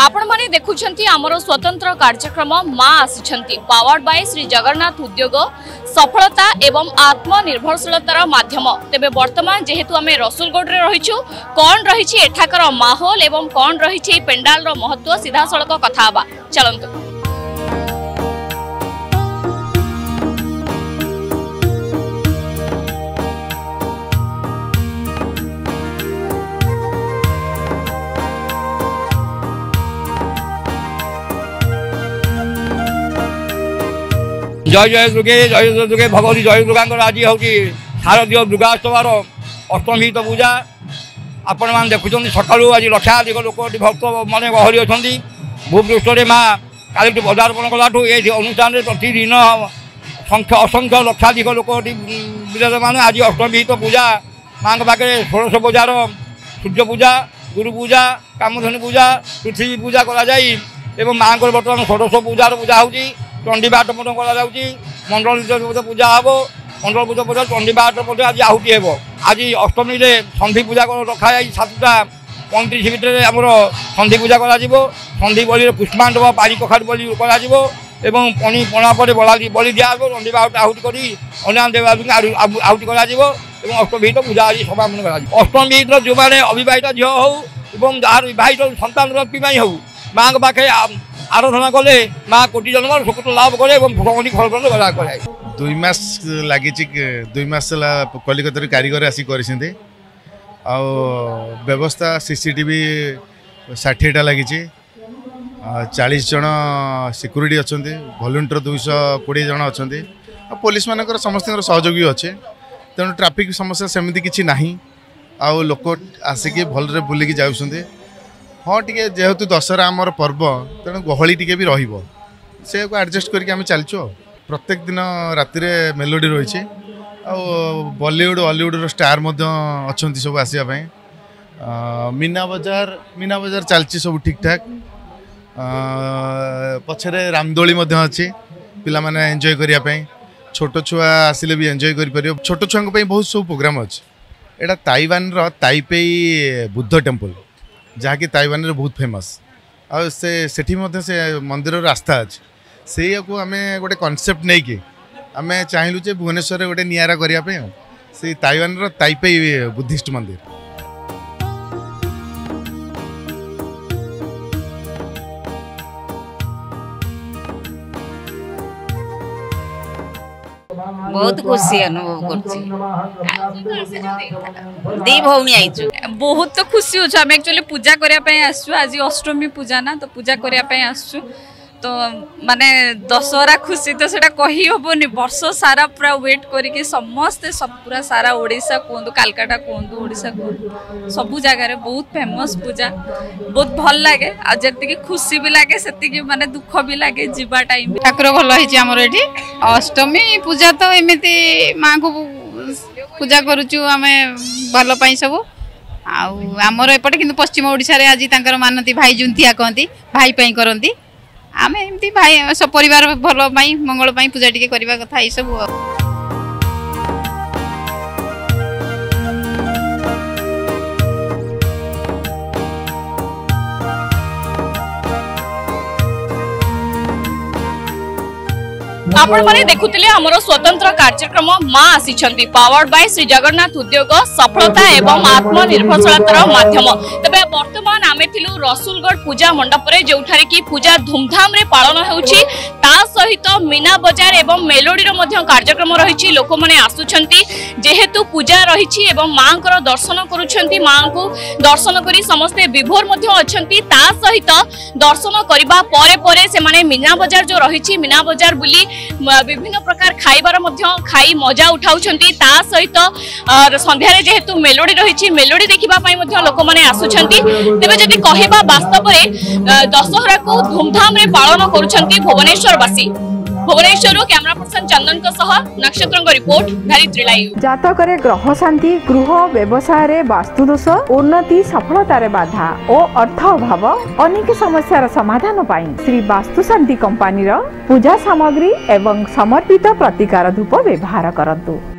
आपण माने देखुछंती हमरो स्वतंत्र कार्यक्रम माँ आसिछंती पावर्ड बाय श्री जगन्नाथ उद्योग सफलता एवं आत्मनिर्भरशीलतार माध्यम। तेबे वर्तमान जेहेतु आमे रसुलगढ़ रे रहिछु कोन रहिछि एठाकर माहौल एवं कोन रहिछि पेंडाल रो महत्व सीधा सड़क कथा हबा चलंतु। जय जय दुर्गे भगवती जय दुर्गा आज हूँ शारदीय दुर्गास्तवार अष्टमी पूजा आपण मैंने देखुं सका आज लक्षाधिक लोक भक्त मैंने गहरी अच्छा भूपृष्ठ माँ काली पदार्पण कलाठू ये अनुष्ठान प्रतिदिन असंख्य लक्षाधिक लोक विराजमान आज अष्टमी पूजा माँ पाखे षोड़श पूजार सूर्य पूजा गुरु पूजा कामधेनु पूजा पृथ्वी पूजा कर माँ को बर्तमान षोड़श पूजार पूजा हो चंडीपाठ मंडल पूजा हम मंडल पूजा चंडीपाठ आज आहुति हे आज अष्टमी सन्धि पूजा रखा 7:35 भितर आमर सन्धि पूजा सन्धि बलि पुष्पांडव पानी कखाड़ बलि एवं पणी पणा पर बलि दिया चंडीपाठ आहुति कर देव आहुति कर अष्टमी पूजा आज समापन कर अष्टमी जो मैंने अविवाहित झील हो जार विवाहित सन्तान प्राप्ति हो माँ के पाखे आराधना कले माँ कोटि जन्म सुकृत लाभ करे फल कराए 2 मास लगी 2 मास कलिकता कारीगर आसी कर व्यवस्था सीसीटीवी 60टा लगी 40 जन सिक्यूरीटी अच्छा भलंटियर 220 जन अच्छा पुलिस मानकर समस्त सहयोगी अच्छे तेणु ट्राफिक समस्या सेमती किसी ना आउ लोक आसिक भलरे बुलिकी जाऊँ हाँ टी जेहेतु दशहरा आमर पर्व तेणु गहली टी भी से एडजस्ट करके चलचु प्रत्येक दिन राति मेलोडी रही बॉलीवुड हॉलीवुड स्टार अच्छा सब आसवाई मीना बजार चलती सब ठीक ठाक पछरे रामदोली अच्छी पिला माने एंजॉय करने छोट छुआ आसिले भी एंजॉय कर छोट छुआ बहुत सब प्रोग्राम अच्छे यहाँ ताइवान ताइपेई बुद्ध टेम्पल जहाँकि ताइवान रे बहुत फेमस आ से मंदिर रास्ता अच्छे से आम गोटे कॉन्सेप्ट नहीं कि आम चाहलु जे भुवनेश्वर गोटे नियारा करने से ताइवान ताइपेई बुद्धिस्ट मंदिर। बहुत खुशी अनुभव दी भौणी आईचु बहुत तो खुशी हो एक्चुअली पूजा करने आसु आज अष्टमी पूजा ना तो पूजा करने आसु तो माने दशहरा खुशी तो सेटा कही हबनी वर्ष सारा पूरा वेट करके समस्ते सब पूरा सारा ओडिशा कहतु कालकाटा कहतु ओडिशा कहतु सबू जगार बहुत फेमस पूजा बहुत भल लगे आती खुशी भी लगे से माने दुख भी लगे जीवा टाइम ठाकुर भल होमर ये अष्टमी पूजा तो एमती माँ को पूजा करुचु आम भल पाई सब आमर एपटे कि पश्चिम ओडिशा रे आज तांकर मानती भाई जुंतिया कहती भाई पाई करती आम एमती भाई सब परिवार भल मंगल पूजा टी करवा कथा ये सब आपण माने देखुतिले हमरो स्वतंत्र कार्यक्रम माँ आसिछंती पावर्ड बाय श्री जगन्नाथ उद्योग सफलता एवं आत्मनिर्भरशीलतार माध्यम। तबे वर्तमान आमे थिलु रसुलगढ़ पूजा मंडप रे जोठारे की पूजा धूमधाम रे पालन होउची ता सहित मीना बजार एवं मेलोडी रो मध्य कार्यक्रम रहिची लोक माने आसुछंती जेहेतु पूजा रहिची एवं मां कर दर्शन करूछंती मां को दर्शन करी समस्त विभोर मध्य अछंती ता सहित दर्शन करिबा परे परे से माने मीना बजार जो रहिची मीना बजार बुली विभिन्न प्रकार खाइबार खाई मजा उठाउछंती ता सहित संध्यारे जेहेतु मेलोडी रही मेलोडी देखिबा पई मध्य लोक माने आसुछंती। तेबे जदि कहिबा वास्तव रे दशहरा को धूमधाम रे पालन करूछंती भुवनेश्वरवासी। भुवनेश्वर कैमरा पर्सन चंदन को सह नक्षत्र रिपोर्ट धरित्री लाइव। जातक ग्रह शांति गृह व्यवसाय रे वास्तुदोष उन्नति सफलता रे बाधा और अर्थ अभाव अनेक समस्यार समाधान पाई श्री वास्तु शांति कंपनी पूजा सामग्री एवं समर्पित प्रतिकार धूप व्यवहार करंतु।